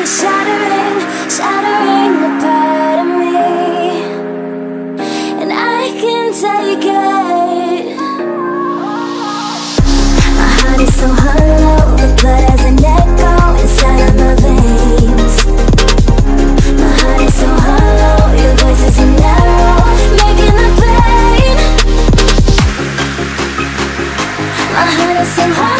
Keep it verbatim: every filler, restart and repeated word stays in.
shattering, shattering a part of me, and I can take it. My heart is so hollow, the blood has an echo inside of my veins. My heart is so hollow, your voice is an arrow, making the pain. My heart is so hollow.